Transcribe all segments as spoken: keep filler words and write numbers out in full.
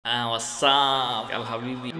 What's up, Al Habibi?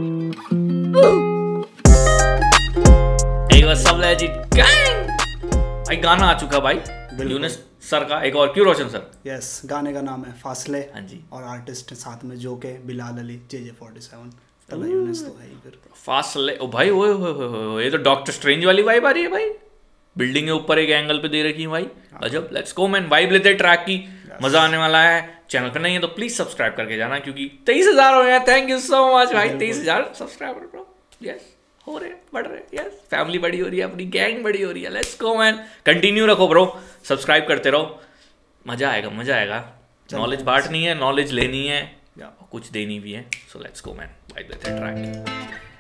Hey, what's up, legend gang? भाई गाना आ चुका भाई यूनिस सर का एक और क्यों रोशन सर? यस yes, गाने का नाम है फासले। हाँ जी। और आर्टिस्ट साथ में जो के Bilal Ali J J forty seven Talha Younis तो है ही फिर फासले। ओ भाई ओए ओए ओए ये तो डॉक्टर स्ट्रेंज वाली वाइब आ रही है भाई। बिल्डिंग के ऊपर एक एंगल पे दे रखी है भाई। अजब। लेट्स गो मैन, वाइब लेते हैं ट्रैक की। मजा आने वाला है। चैनल पे नहीं है तो प्लीज सब्सक्राइब करके जाना क्योंकि तेईस हजार हो गए। थैंक यू सो मच भाई, तेईस हजार सब्सक्राइबर ब्रो। यस हो रहे बढ़ रहे। यस फैमिली बड़ी हो रही है, अपनी गैंग बड़ी हो रही है। लेट्स गो मैन, कंटिन्यू रखो ब्रो, सब्सक्राइब करते रहो। मजा आएगा मजा आएगा। नॉलेज बांटनी है, नॉलेज लेनी है, कुछ देनी भी है। So let's go man, vibe लेते हैं track.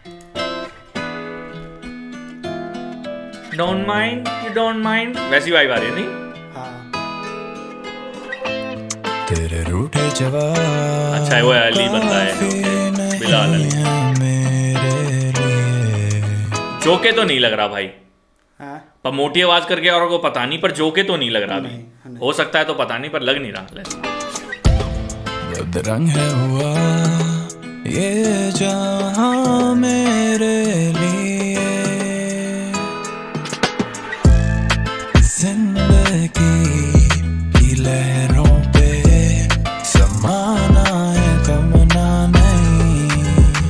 Don't mind you don't mind, वैसी वाइब आ रही है नहीं? तेरे रूठे जवाब अच्छा है वो अली बंदा है, बिलाल अली। जोके तो नहीं लग रहा भाई। हाँ? पर मोटी आवाज करके और को पता नहीं, पर जोके तो नहीं लग रहा अभी। हो सकता है तो पता नहीं, पर लग नहीं रहा। रंग है हुआ ये जहां मेरे लिए, जिंदगी की लहरों पे समाना है कमना नहीं,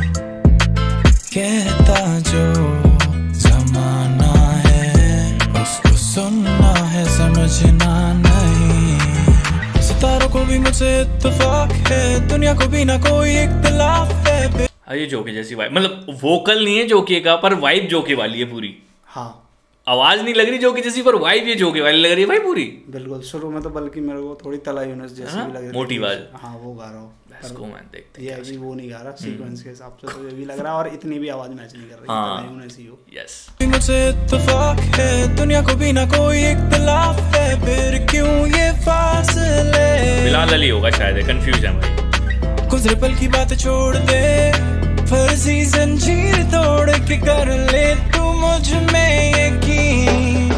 कहता जो जमाना है उसको सुनना है समझना नहीं। सितारों को भी मुझसे इत्तेफाक है, दुनिया को भी ना कोई इख्तिलाफ है। ये जोके जैसी वाइब, मतलब वोकल नहीं है जोके का, पर वाइब जोके वाली है पूरी। हाँ आवाज नहीं लग रही जोके जैसी, पर वाइब ये जोके वाली लग रही है भाई पूरी। बिल्कुल शुरू में तो बल्कि मेरे को थोड़ी तला यूनिस जैसी भी लग रही, मोटी आवाज। हाँ वो गा रहा हूँ, देखते ये अभी वो नहीं गा रहा सीक्वेंस के हिसाब से, तो ये भी लग रहा है और इतनी भी आवाज मैच नहीं कर रही। तला यूनिस ही हो। यस मुझसे इत्तेफाक है, दुनिया को भी ना कोई इख्तिलाफ है, फिर क्यों ये फासले। बिलाल अली होगा शायद, कंफ्यूज है भाई। गुजरे पल की बात छोड़ दे, फर्जी जंजीर तोड़ के कर ले तू मुझ में यकीन।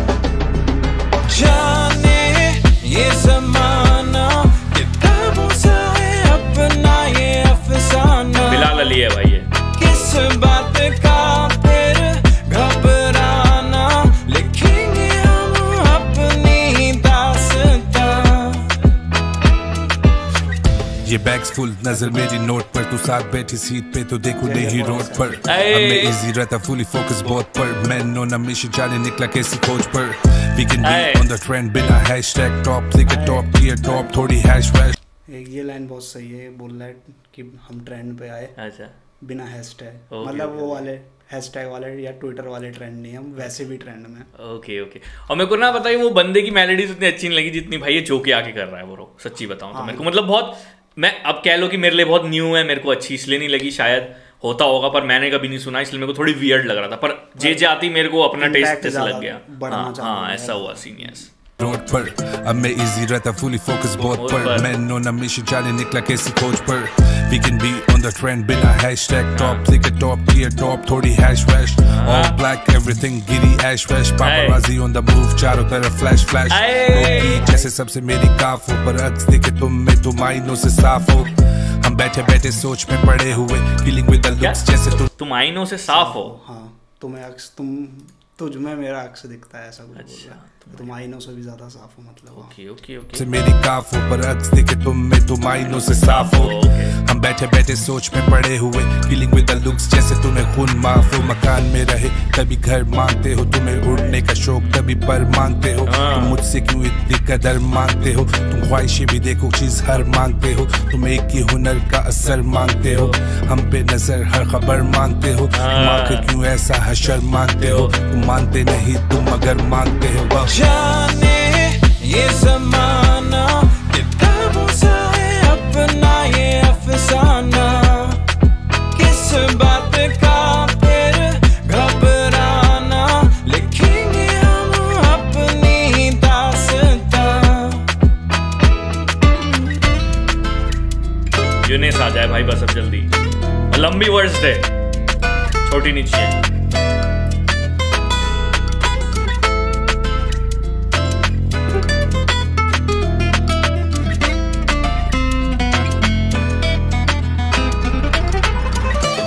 जाने ये जमाना किताबों सा है अपना ये अफसाना। बिलाल अली है भाई ये। किस बात का फिर घबराना, लिखेंगे हम अपनी दास्तां। ये बैग्स फुल नजर मेरी नोट पर, तू साथ बैठी सीट पे तो देखो नहीं रोड पर। अब मैं इजी रहता फुली फोकस बोर्ड पर, मैं नो ना मिशन जाने निकला कैसी खोज पर। We can be on the trend बिना हैशटैग टॉप लिख टॉप टियर टॉप थोड़ी हैश वैश। ये लाइन बहुत सही है, बोल रहा है कि हम ट्रेंड पे आए। अच्छा बिना हैशटैग, मतलब वो वाले हैशटैग वाले या ट्विटर वाले ट्रेंड नहीं, हम वैसे भी ट्रेंड में। Okay okay. और मेरे को ना बताइए वो बंदे की मेलोडीज उतनी अच्छी नहीं लगी जितनी भाई ये जोके आके कर रहा है ब्रो। सच्ची बताऊं तो मेरे को मतलब बहुत, मैं अब कह लो कि मेरे लिए बहुत न्यू है, मेरे को अच्छी इसलिए नहीं लगी, शायद होता होगा पर मैंने कभी नहीं सुना इसलिए मेरे को थोड़ी वियर्ड लग रहा था, पर जे जे आती मेरे को अपना टेस्ट जैसा लग गया। हाँ हाँ ऐसा हुआ सीन। यस रोड पर अब मैं इजी रहता फुली फोकस बोर्ड पर, मैं नो ना मिशन जाने निकला कैसी खोज पर। We can be on the trend बिना हैशटैग टॉप लिख टॉप टियर टॉप थोड़ी हैश वैश। All black everything गिरी ऐश वैश, paparazzi on the move चारों तरफ फ्लैश फ्लैश। जैसे सबसे मेरी काफ हो, पर अक्स देखे तुम में तुम आईनों से साफ हो। हम बैठे बैठे सोच में पड़े हुए, फीलिंग विद द लुक्स जैसे तुम तुम आईनों से साफ हो। हाँ तुम्हें अक्स, तुम तुझ में मेरा अक्स दिखता है ऐसा कुछ। अच्छा तुम आईनों से भी ज्यादा साफ हो मतलब। Okay okay okay. से मेरी काफ हो, पर अक्स देखे तुम में तुम आईनों से साफ हो। हम बैठे बैठे सोच में पड़े हुए, फीलिंग विद द लुक्स जैसे तुम्हें खून माफ हो। मकान में रहे तभी घर मांगते हो, तुम्हें उड़ने का शौक तभी पर मांगते हो। तुम मुझसे क्यों इतनी कदर मांगते हो, तुम ख्वाहिशें भी देखो चीज हर मांगते हो। तुम एक ही हुनर का असर मांगते हो, हम पे नजर हर खबर मांगते हो। तुम आखिर क्यों ऐसा हशर मांगते हो, तुम मानते नहीं तुम मगर मांगते हो। जाने ये जमाना किताबों सा है अपना ये अफसाना, किस बात का फिर घबराना, लिखेंगे हम अपनी दास्तां। यूनिस आ जाए भाई बस अब जल्दी, लंबी वर्ड्स थे छोटी नीचे है।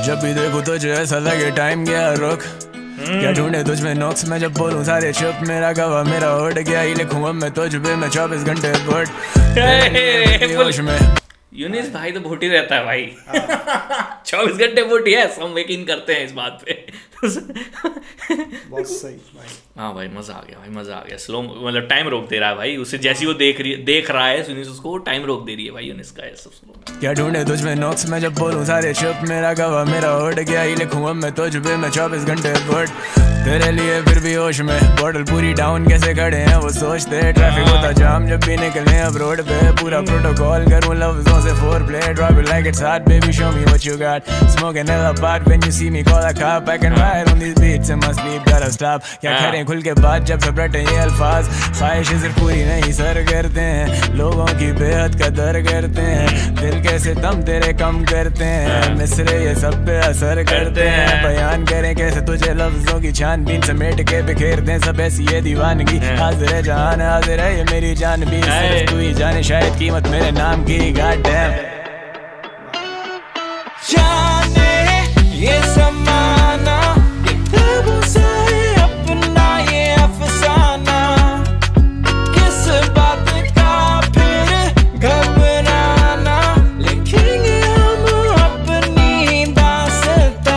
जब भी देखो तुझे ऐसा लगे टाइम गया रुक, क्या ढूंढे तुझ में नोक्स में जब बोलूं सारे चुप, मेरा गवा मेरा उड़ गया ही लिखूं अब मैं तुझ पे मैं चौबीस घंटे गुड होश में। यूनिस भाई तो भूटी रहता है भाई, चौबीस घंटे भूटी है, हम यकीन करते हैं इस बात पे। बहुत सही भाई। हाँ भाई मजा आ गया भाई, मजा आ गया। स्लो मतलब टाइम रोक दे रहा है भाई, उसे जैसी वो देख रही देख रहा है यूनिस, उसको टाइम रोक दे रही है भाई यूनिस का ये सब स्लो। क्या ढूंढे तुझ में नोक्स में जब बोलूं सारे चुप, मेरा गवा मेरा उड़ गया ही लिखूं अब मैं तुझ पे मैं चौबीस घंटे गुड तेरे लिए फिर भी होश में। बॉटल पूरी डाउन कैसे खड़े हैं वो सोचते, ट्रैफिक होता जाम जब भी निकले अब रोड पे, पूरा प्रोटोकॉल करूं लफ्जों से foreplay, drop it like it's hot baby show me what you got, smoking in the park when you see me call a cop, I can ride on this beats and must leave got stop. क्या करें खुल के बात जब सब रटे ये अल्फाज, ख्वाहिशें सिर्फ पूरी नहीं सर करते हैं, लोगों की बेहद कदर करते हैं, दिल के सितम तेरे कम करते हैं, मिसरे ये सब पे असर करते हैं, बयान करें कैसे तुझे लफ्जों की छानबीन समेट के बिखेर दें सब ऐसी ये दीवानगी, हाजिर है जहान हाजिर है ये मेरी जान भी, सिर्फ तू ही जाने शायद कीमत मेरे नाम की, गॉड डैम। जाने ये ज़माना ये ख्वाबों से अपना ये अफसाना, किस बात का फिर घबराना, लिखेंगे हम अपनी दास्तां।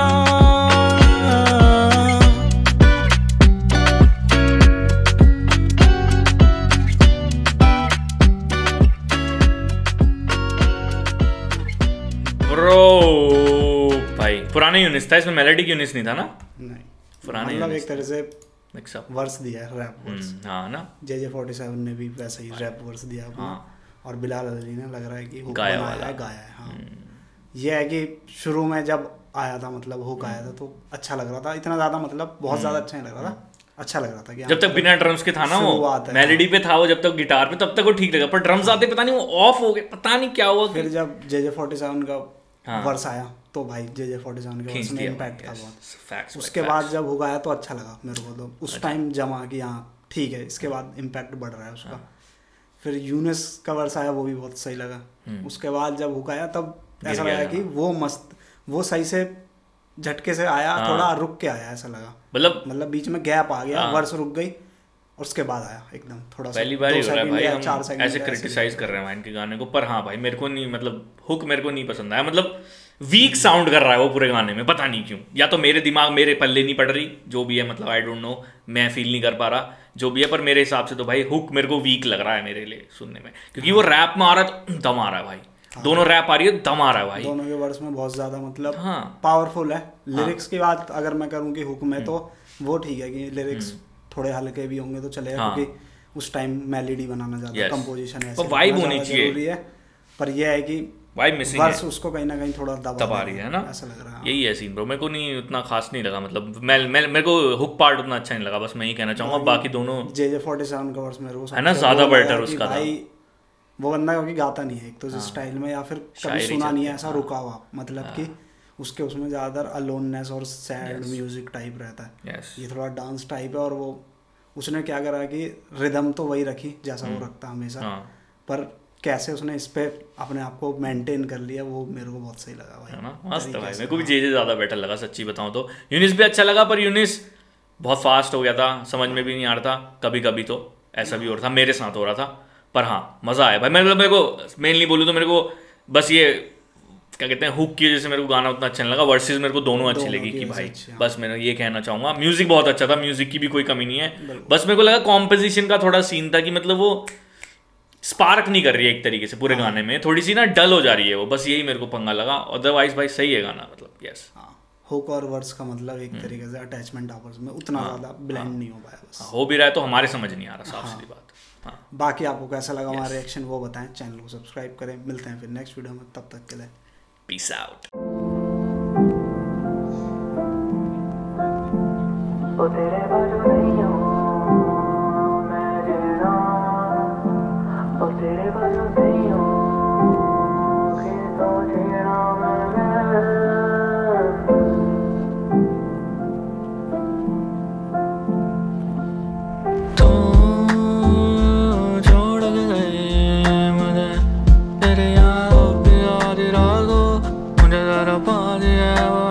भाई पुराने यूनिस था, इसमें मेलोडिक यूनिस नहीं था ना? नहीं पुराने मतलब एक तरह से मिक्स अप वर्स दिया है, रैप वर्स। हाँ ना, जे जे फोर्टी सेवन ने भी वैसा ही रैप वर्स दिया अपना। हाँ। और बिलाल अली ने लग रहा है कि हुक गाया बनाया वाला। है, गाया है। हाँ ये है कि शुरू में जब आया था मतलब हुक आया था तो अच्छा लग रहा था, इतना ज़्यादा मतलब बहुत ज़्यादा अच्छा नहीं लग रहा था, अच्छा लग रहा था कि जब तक बिना ड्रम्स के था ना वो शुरुआत है। मेलोडी पे था वो, जब तक गिटार पे तब तक वो ठीक लगा, पर ड्रम्स आते पता नहीं वो ऑफ हो गए, पता नहीं क्या हुआ। फिर जब जे जे फोर्टी सेवन का हाँ। वर्स आया तो भाई जे जे फोर्टी सेवन के खींच वर्स में दिया इम्पैक्ट था yes, बहुत। facts, उसके facts. बाद जब हुक आया तो अच्छा लगा मेरे को, तो उस टाइम जमा कि हाँ ठीक है, इसके बाद इम्पैक्ट बढ़ रहा है उसका। फिर यूनिस का वर्स आया वो भी बहुत सही लगा। उसके बाद जब हुक आया तब ऐसा लगा कि वो मस्त, वो सही से झटके से आया, थोड़ा रुक के आया ऐसा लगा, मतलब मतलब बीच में गैप आ गया, वर्स रुक गई और उसके बाद आया एकदम थोड़ा सा। पहली बार ही हो रहा है भाई, हम चार सेकंड ऐसे क्रिटिसाइज कर रहे हैं इनके गाने को, पर हाँ भाई मेरे को नहीं, मतलब हुक मेरे को नहीं पसंद आया, मतलब वीक साउंड कर रहा है वो पूरे गाने में, पता नहीं क्यों, या तो मेरे दिमाग मेरे पल्ले नहीं पड़ रही, जो भी है मतलब आई डोंट नो, मैं फील नहीं कर पा रहा जो भी है, पर मेरे हिसाब से तो भाई हुक मेरे को वीक लग रहा है मेरे लिए सुनने में, क्योंकि वो रैप में आ रहा है तो दम आ रहा है भाई, दोनों रैप आ रही है दम आ रहा है भाई, दोनों के वर्ड्स में बहुत ज्यादा मतलब हाँ। पावरफुल है। लिरिक्स की बात अगर मैं करूँ कि हुक में तो वो ठीक है कि लिरिक्स थोड़े हल्के भी होंगे तो चलेगा, हाँ। क्योंकि उस टाइम मेलोडी बनाना ज्यादा, Yes. कंपोजिशन है, और vibe होनी चाहिए। है, पर यह है कि वाइब मिसिंग वर्स है, उसको कहीं ना कहीं थोड़ा दबा दबा दे रही है ना, ऐसा लग रहा है। यही है सीन ब्रो, मेरे को नहीं उतना खास नहीं लगा, मतलब मैं मैं मेरे को हुक पार्ट उतना अच्छा नहीं लगा, बस मैं यही कहना चाहूंगा, बाकी दोनों जे जे फोर्टी सेवन का वर्स मेरे को है ना सबसे ज्यादा वो लगा बेटर कि उसका था। भाई वो बंदा क्योंकि गाता नहीं है एक तो जिस स्टाइल में, या फिर कभी शायरी सुना नहीं है चलती ऐसा है, रुका हुआ, मतलब कि उसके उसमें ज़्यादातर अलोननेस और सैड म्यूजिक टाइप रहता है, यस ये थोड़ा डांस टाइप है, और वो उसने क्या करा कि रिदम तो वही रखी जैसा वो रखता हमेशा, हाँ पर कैसे उसने इस पे अपने आप को मेंटेन कर लिया वो मेरे को बहुत सही लगा भाई, है ना, मस्त है तरीके भाई, से। मेरे को भी जे जे ज़्यादा बेटर लगा सच्ची बताऊँ तो, यूनिस भी अच्छा लगा, पर यूनिस बहुत फास्ट हो गया था, समझ में भी नहीं आ रहा था, कभी कभी तो ऐसा भी हो रहा था, मेरे साथ हो रहा था, पर हाँ मज़ा आया भाई, मतलब मेरे को मेनली बोलूँ तो मेरे को बस ये क्या कहते हैं हुक की वजह से मेरे को गाना उतना अच्छा नहीं लगा, वर्सेस मेरे को दोनों अच्छी लगी कि भाई बस मैं ये कहना चाहूँगा, म्यूजिक बहुत अच्छा था, म्यूजिक की भी कोई कमी नहीं है, बस मेरे को लगा कॉम्पोजिशन का थोड़ा सीन था कि मतलब वो स्पार्क नहीं कर रही है एक तरीके से पूरे हाँ। गाने में, थोड़ी सी ना डल हो जा रही है वो, बस यही मेरे को पंगा लगा, अदरवाइज भाई सही है गाना, मतलब यस हाँ, हुक और वर्ड्स का मतलब एक तरीके से अटैचमेंट आपस में उतना ज़्यादा ब्लेंड नहीं हो पाया बस। हो भी रहा है तो हमारे समझ नहीं आ रहा, साफ सीधी बात। हाँ बाकी आपको कैसा लगा हमारा रिएक्शन वो बताएं, चैनल को सब्सक्राइब करें, मिलते हैं फिर नेक्स्ट वीडियो में, तब तक के लिए पीस आउट। ओ तेरे बाजू नहीं हूँ मैं जीना, ओ तेरे बाजू नहीं हूँ कि तो जीना मैं, तू छोड़ के गई मुझे तेरे याद याद रागो, मुझे जरा पास है वो